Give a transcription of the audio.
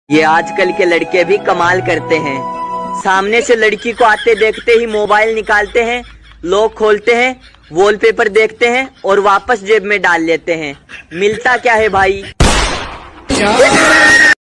ये आजकल के लड़के भी कमाल करते हैं। सामने से लड़की को आते देखते ही मोबाइल निकालते हैं, लॉक खोलते हैं, वॉलपेपर देखते हैं और वापस जेब में डाल लेते हैं। मिलता क्या है भाई?